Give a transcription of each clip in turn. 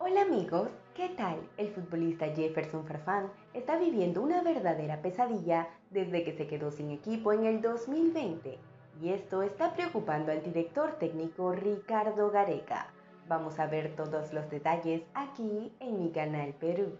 Hola amigos, ¿qué tal? El futbolista Jefferson Farfán está viviendo una verdadera pesadilla desde que se quedó sin equipo en el 2020 y esto está preocupando al director técnico Ricardo Gareca. Vamos a ver todos los detalles aquí en mi canal Perú.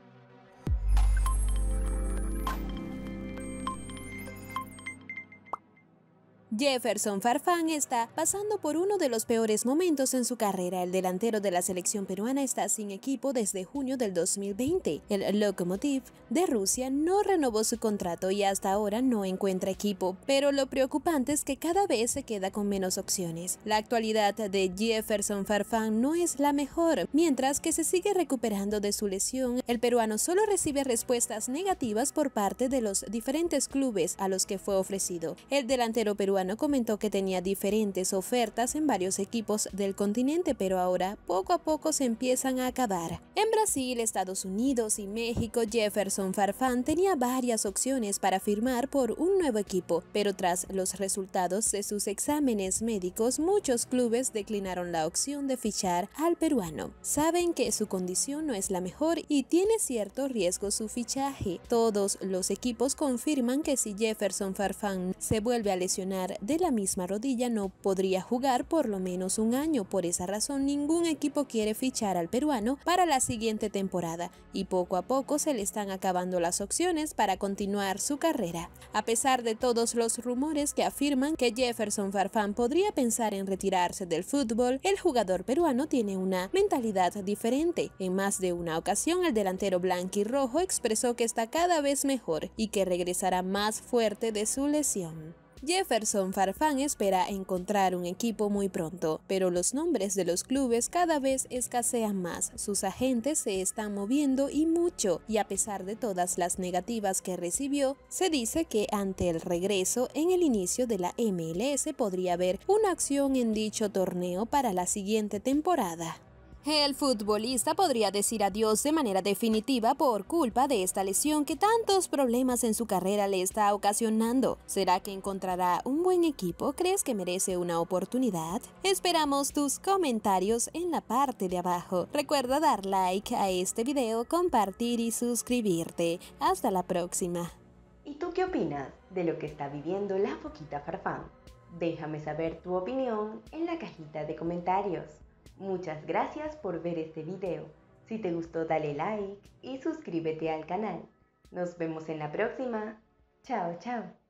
Jefferson Farfán está pasando por uno de los peores momentos en su carrera. El delantero de la selección peruana está sin equipo desde junio del 2020. El Lokomotiv de Rusia no renovó su contrato y hasta ahora no encuentra equipo, pero lo preocupante es que cada vez se queda con menos opciones. La actualidad de Jefferson Farfán no es la mejor. Mientras que se sigue recuperando de su lesión, el peruano solo recibe respuestas negativas por parte de los diferentes clubes a los que fue ofrecido. El delantero peruano comentó que tenía diferentes ofertas en varios equipos del continente, pero ahora poco a poco se empiezan a acabar. En Brasil, Estados Unidos y México, Jefferson Farfán tenía varias opciones para firmar por un nuevo equipo, pero tras los resultados de sus exámenes médicos, muchos clubes declinaron la opción de fichar al peruano. Saben que su condición no es la mejor y tiene cierto riesgo su fichaje. Todos los equipos confirman que si Jefferson Farfán se vuelve a lesionar de la misma rodilla no podría jugar por lo menos un año. Por esa razón, ningún equipo quiere fichar al peruano para la siguiente temporada y poco a poco se le están acabando las opciones para continuar su carrera. A pesar de todos los rumores que afirman que Jefferson Farfán podría pensar en retirarse del fútbol, el jugador peruano tiene una mentalidad diferente. En más de una ocasión, el delantero blanquirrojo expresó que está cada vez mejor y que regresará más fuerte de su lesión. Jefferson Farfán espera encontrar un equipo muy pronto, pero los nombres de los clubes cada vez escasean más. Sus agentes se están moviendo y mucho, y a pesar de todas las negativas que recibió, se dice que ante el regreso en el inicio de la MLS podría haber una acción en dicho torneo para la siguiente temporada. El futbolista podría decir adiós de manera definitiva por culpa de esta lesión que tantos problemas en su carrera le está ocasionando. ¿Será que encontrará un buen equipo? ¿Crees que merece una oportunidad? Esperamos tus comentarios en la parte de abajo. Recuerda dar like a este video, compartir y suscribirte. Hasta la próxima. ¿Y tú qué opinas de lo que está viviendo la Foquita Farfán? Déjame saber tu opinión en la cajita de comentarios. Muchas gracias por ver este video. Si te gustó dale like y suscríbete al canal. Nos vemos en la próxima. Chao, chao.